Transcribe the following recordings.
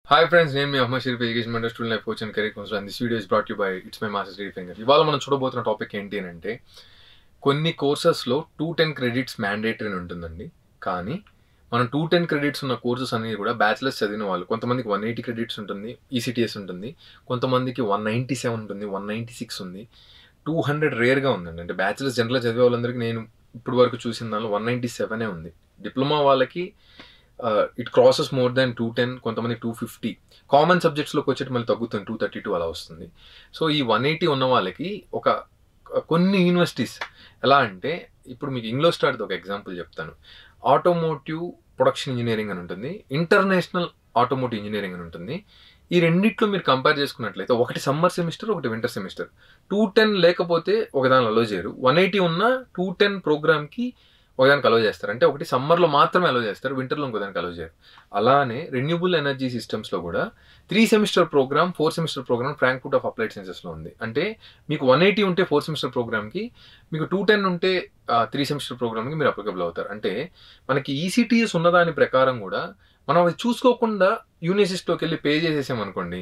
Hi friends, name me Ahamed, Shareef, Education Mentor, Student Life Coach and Career Counselor, and this video is brought to you by Itsmymasters. ఇవాళ మనం చూడబోతున్న topic ఏంటి అంటే కొన్ని కోర్సెస్లో 210 credits mandatory అని ఉంటుందండి. కానీ మనం 210 క్రెడిట్స్ ఉన్న కోర్సెస్ అనేవి కూడా బ్యాచిలర్స్ చదివిన వాళ్ళు కొంతమందికి 180 క్రెడిట్స్ ఉంటుంది, ఈసీటీఎస్ ఉంటుంది, కొంతమందికి 197 ఉంటుంది, 196 ఉంది, 200 రేర్గా ఉందండి. అంటే బ్యాచిలర్స్ జనరల్గా చదివే వాళ్ళందరికీ నేను ఇప్పుడు వరకు చూసిన దానిలో 197 ఉంది. డిప్లొమా వాళ్ళకి ఇట్ క్రాసెస్ మోర్ దాన్ 210, కొంతమంది 250. కామన్ సబ్జెక్ట్స్లోకి వచ్చేటి మళ్ళీ తగ్గుతుంది, 232 అలా వస్తుంది. సో ఈ 180 ఉన్న వాళ్ళకి కొన్ని యూనివర్సిటీస్ ఎలా అంటే, ఇప్పుడు మీకు ఇంగ్లోస్టార్ది ఒక ఎగ్జాంపుల్ చెప్తాను. ఆటోమోటివ్ ప్రొడక్షన్ ఇంజనీరింగ్ అని ఉంటుంది, ఇంటర్నేషనల్ ఆటోమోటివ్ ఇంజనీరింగ్ అని ఉంటుంది. ఈ రెండిట్లో మీరు కంపేర్ చేసుకున్నట్లయితే ఒకటి సమ్మర్ సెమిస్టర్, ఒకటి వింటర్ సెమిస్టర్. 210 లేకపోతే ఒకదాని అలో చేయరు, 180 ఉన్న 210 ప్రోగ్రామ్కి ఒకదానికి అలో చేస్తారు. అంటే ఒకటి సమ్మర్లో మాత్రమే అలో చేస్తారు, వింటర్లో ఇంకోదానికి అలో చేయరు. అలానే రెన్యూబుల్ ఎనర్జీ సిస్టమ్స్లో కూడా 3 semester program, 4 semester program Frankfurt of applied సైన్సెస్లో ఉంది. అంటే మీకు 180 ఉంటే 4 సెమిస్టర్ ప్రోగ్రామ్కి, మీకు 210 ఉంటే 3 సెమిస్టర్ ప్రోగ్రామ్కి మీరు అప్లికబుల్ అవుతారు. అంటే మనకి ఈసీటీఎస్ ఉన్నదాని ప్రకారం కూడా మనం అది చూసుకోకుండా యూనివర్సిటీలోకి వెళ్ళి పే చేసేసామనుకోండి,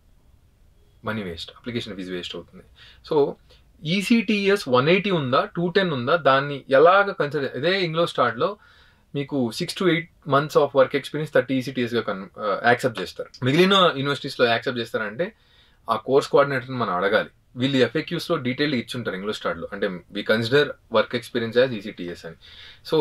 money waste, application fee waste అవుతుంది. సో ఈసీటీఎస్ 180 ఉందా, 210 ఉందా, దాన్ని ఎలాగ కన్సిడర్, అదే ఇంగ్లోస్టార్లో మీకు 6 to 8 months of work experience 30 ఈసీటీఎస్గా యాక్సెప్ట్ చేస్తారు. మిగిలిన యూనివర్సిటీస్లో యాక్సెప్ట్ చేస్తారంటే ఆ కోర్స్ కోఆర్డినేటర్ని మనం అడగాలి. వీళ్ళు ఎఫ్ఏక్యూస్లో డీటెయిల్గా ఇచ్చుంటారు ఇంగ్లోస్టార్లో, అంటే we consider work experience as ECTS అని. సో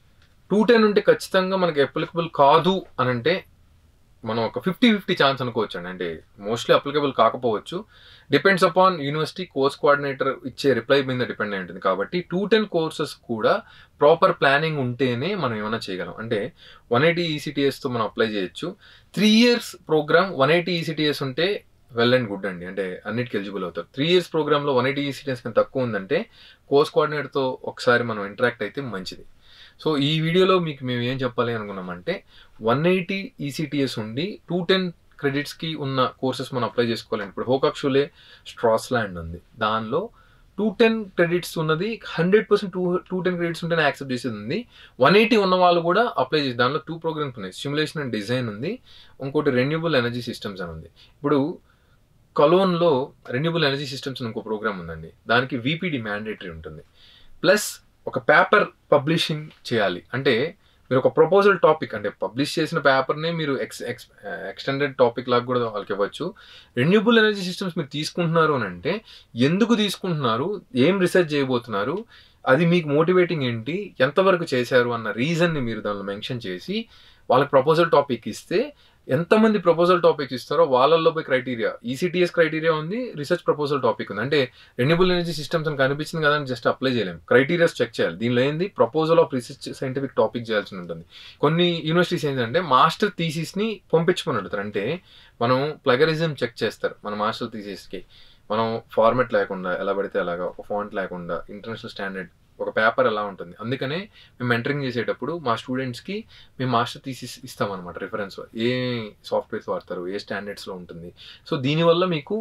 210 ఉంటే ఖచ్చితంగా మనకి అప్లికబుల్ కాదు అని అంటే మనం ఒక 50-50 ఛాన్స్ అనుకోవచ్చు అండి. అంటే మోస్ట్లీ అప్లికబుల్ కాకపోవచ్చు, depends upon university course coordinator ఇచ్చే రిప్లై మీద డిపెండ్ అయి ఉంటుంది. కాబట్టి 210 కోర్సెస్ కూడా ప్రాపర్ ప్లానింగ్ ఉంటేనే మనం ఏమైనా చేయగలం. అంటే 180 ఈసీటీఎస్తో మనం అప్లై చేయొచ్చు. 3 years ప్రోగ్రామ్ 180 ఈసీటీఎస్ ఉంటే వెల్ అండ్ గుడ్ అండి, అంటే అన్నిటికి ఎలిజిబుల్ అవుతారు. 3 years ప్రోగ్రామ్లో 180 ఈసీటీఎస్ కన్నా తక్కువ ఉందంటే కోర్స్ కోఆర్డినేటర్తో ఒకసారి మనం ఇంటరాక్ట్ అయితే మంచిది. సో ఈ వీడియోలో మీకు మేము ఏం చెప్పాలి అనుకున్నామంటే, 180 ఈసీటీఎస్ ఉండి 210 క్రెడిట్స్కి ఉన్న కోర్సెస్ మనం అప్లై చేసుకోవాలండి. ఇప్పుడు హోకాక్షులే స్ట్రాస్లాండ్ ఉంది, దానిలో 210 క్రెడిట్స్ ఉన్నది 100% 210 క్రెడిట్స్ ఉంటేనే యాక్సెప్ట్ చేసేది ఉంది. 180 ఉన్న వాళ్ళు కూడా అప్లై చేసి, దానిలో 2 ప్రోగ్రామ్స్ ఉన్నాయి, స్టిమ్యులేషన్ అండ్ డిజైన్ ఉంది, ఇంకోటి రెన్యూబుల్ ఎనర్జీ సిస్టమ్స్ అని ఉంది. ఇప్పుడు కలోన్లో రెన్యూబుల్ ఎనర్జీ సిస్టమ్స్ అని ఇంకో ప్రోగ్రామ్ ఉందండి, దానికి వీపీడీ మ్యాండేటరీ ఉంటుంది. ప్లస్ ఒక పేపర్ పబ్లిషింగ్ చేయాలి. అంటే మీరు ఒక ప్రపోజల్ టాపిక్, అంటే పబ్లిష్ చేసిన పేపర్నే మీరు ఎక్స్టెండెడ్ టాపిక్ లాగా కూడా వాళ్ళకి ఇవ్వచ్చు. రెన్యూబుల్ ఎనర్జీ సిస్టమ్స్ మీరు తీసుకుంటున్నారు అని అంటే ఎందుకు తీసుకుంటున్నారు, ఏం రీసెర్చ్ చేయబోతున్నారు, అది మీకు మోటివేటింగ్ ఏంటి, ఎంతవరకు చేశారు అన్న రీజన్ని మీరు దానిలో మెన్షన్ చేసి వాళ్ళకి ప్రపోజల్ టాపిక్ ఇస్తే, ఎంతమంది ప్రపోజల్ టాపిక్స్ ఇస్తారో వాళ్ళల్లో పోయి క్రైటీరియా, ఈసీటీఎస్ క్రైటీరియా ఉంది, రీసెర్చ్ ప్రపోజల్ టాపిక్ ఉంది. అంటే రెన్యూబుల్ ఎనర్జీ సిస్టమ్స్ అని కనిపించింది కదా అని జస్ట్ అప్లై చేయలేము, క్రైటీరియాస్ చెక్ చేయాలి. దీనిలో ఏంది, proposal of research scientific topic చేయాల్సి ఉంటుంది. కొన్ని యూనివర్సిటీస్ ఏంటంటే మాస్టర్ థీసిస్ని పంపించుకొని అడుగుతారు. అంటే మనం ప్లగరిజం చెక్ చేస్తారు మన మాస్టర్ థీసిస్కి. మనం ఫార్మెట్ లేకుండా ఎలా పడితే అలాగా, ఒక ఫాంట్ లేకుండా, ఇంటర్నేషనల్ స్టాండర్డ్ ఒక పేపర్ ఎలా ఉంటుంది. అందుకనే మేము ఎంటరింగ్ చేసేటప్పుడు మా స్టూడెంట్స్కి మేము మాస్టర్ థీసిస్ ఇస్తామన్నమాట, రిఫరెన్స్, ఏ సాఫ్ట్వేర్స్ వాడతారు, ఏ స్టాండర్డ్స్లో ఉంటుంది. సో దీనివల్ల మీకు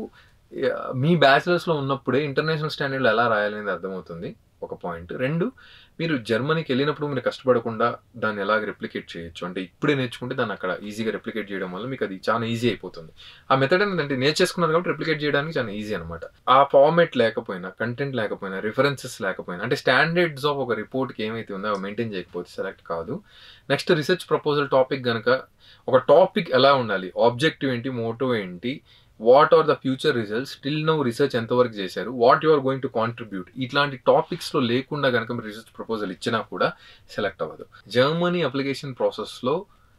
మీ బ్యాచిలర్స్లో ఉన్నప్పుడే ఇంటర్నేషనల్ స్టాండర్డ్లో ఎలా రాయాలనేది అర్థమవుతుంది, ఒక పాయింట్. 2, మీరు జర్మనీకి వెళ్ళినప్పుడు మీరు కష్టపడకుండా దాన్ని ఎలాగ రెప్లికేట్ చేయొచ్చు, అంటే ఇప్పుడే నేర్చుకుంటే దాన్ని అక్కడ ఈజీగా రెప్లికేట్ చేయడం వల్ల మీకు అది చాలా ఈజీ అయిపోతుంది. ఆ మెథడ్ ఏంటంటే నేర్చేసుకున్నారు కాబట్టి రెప్లికేట్ చేయడానికి చాలా ఈజీ అనమాట. ఆ ఫార్మేట్ లేకపోయినా, కంటెంట్ లేకపోయినా, రిఫరెన్సెస్ లేకపోయినా, అంటే స్టాండర్డ్స్ ఆఫ్ ఒక రిపోర్ట్కి ఏమైతే ఉందో అవి మెయింటైన్ చేయకపోతే సెలెక్ట్ కాదు. నెక్స్ట్ రీసెర్చ్ ప్రపోజల్ టాపిక్ కనుక, ఒక టాపిక్ ఎలా ఉండాలి, ఆబ్జెక్టివ్ ఏంటి, మోటో ఏంటి, what are the future results, till now research ఎంతవరకు చేశారు, what you are going to contribute, ఇట్లాంటి టాపిక్స్లో లేకుండా కనుక మీరు రీసెర్చ్ ప్రపోజల్ ఇచ్చినా కూడా సెలెక్ట్ అవ్వదు. జర్మనీ అప్లికేషన్ ప్రాసెస్లో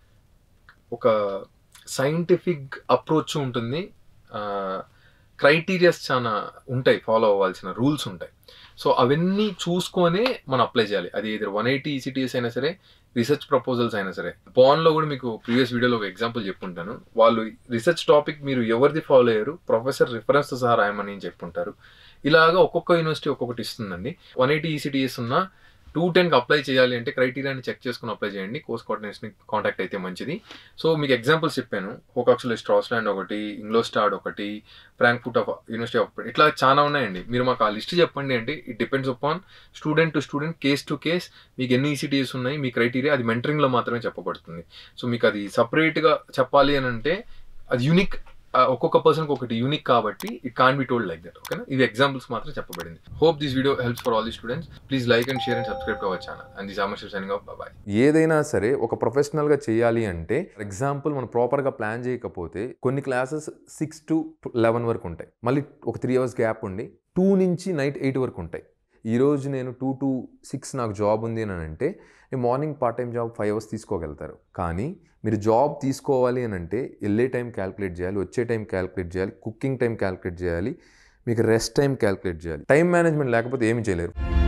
ఒక సైంటిఫిక్ అప్రోచ్ ఉంటుంది, క్రైటీరియాస్ చాలా ఉంటాయి, ఫాలో అవ్వాల్సిన రూల్స్ ఉంటాయి. సో అవన్నీ చూసుకొనే మనం అప్లై చేయాలి. అది ఇద్దరు 180 ఈసీటీఎస్ అయినా సరే, రీసెర్చ్ ప్రపోజల్స్ అయినా సరే. బాన్లో కూడా మీకు ప్రీవియస్ వీడియోలో ఒక ఎగ్జాంపుల్ చెప్పుంటాను. వాళ్ళు రీసెర్చ్ టాపిక్ మీరు ఎవరిది ఫాలో అయ్యారు, ప్రొఫెసర్ రిఫరెన్స్ సహా రాయమని చెప్పుంటారు. ఇలాగా ఒక్కొక్క యూనివర్సిటీ ఒక్కొక్కటి ఇస్తుందండి. 180 ఈసీటీఎస్ ఉన్న 210కి అప్లై చేయాలి అంటే క్రైటీరియాని చెక్ చేసుకుని అప్లై చేయండి, కోర్స్ కోఆర్డినేషన్కి కాంటాక్ట్ అయితే మంచిది. సో మీకు ఎగ్జాంపుల్స్ చెప్పాను, హోకాక్షులే స్ట్రాస్లాండ్ ఒకటి, ఇంగ్లోస్టార్డ్ ఒకటి, ఫ్రాంక్ఫర్ట్ ఆఫ్ యూనివర్సిటీ ఆఫ్, ఇట్లా చాలా ఉన్నాయండి. మీరు మాకు ఆ లిస్ట్ చెప్పండి. అంటే it depends upon student to student, case to case, మీకు ఎన్ని ఈసీటీఎస్ ఉన్నాయి, మీ క్రైటీరియా అది మెంటరింగ్లో మాత్రమే చెప్పబడుతుంది. సో మీకు అది సపరేట్గా చెప్పాలి అని అంటే అది యూనిక్, ఒక్కొక్క పర్సన్కి ఒకటి యూనిక్ కాబట్టి it can be told like that. ఓకేనా, ఇవి ఎగ్జాంపుల్స్ మాత్రం చెప్పబడింది. Hope this video helps for all the students. Please like and share and subscribe to our channel. And this Amar signing off. Bye. ఏదైనా సరే ఒక ప్రొఫెషనల్గా చేయాలి అంటే, ఫర్ ఎగ్జాంపుల్ మనం ప్రాపర్గా ప్లాన్ చేయకపోతే కొన్ని క్లాసెస్ 6 to 11 వరకు ఉంటాయి, మళ్ళీ ఒక 3 hours గ్యాప్ ఉండి 2 నుంచి నైట్ 8 వరకు ఉంటాయి. ఈరోజు నేను 2 to 6 నాకు జాబ్ ఉంది అని అంటే నేను morning part time job 5 hours తీసుకోగలుగుతారు. కానీ మీరు జాబ్ తీసుకోవాలి అని అంటే వెళ్ళే టైం క్యాలిక్యులేట్ చేయాలి, వచ్చే టైం క్యాలిక్యులేట్ చేయాలి, కుకింగ్ టైం క్యాలిక్యులేట్ చేయాలి, మీకు రెస్ట్ టైం క్యాలిక్యులేట్ చేయాలి. టైం మేనేజ్మెంట్ లేకపోతే ఏమి చేయలేరు.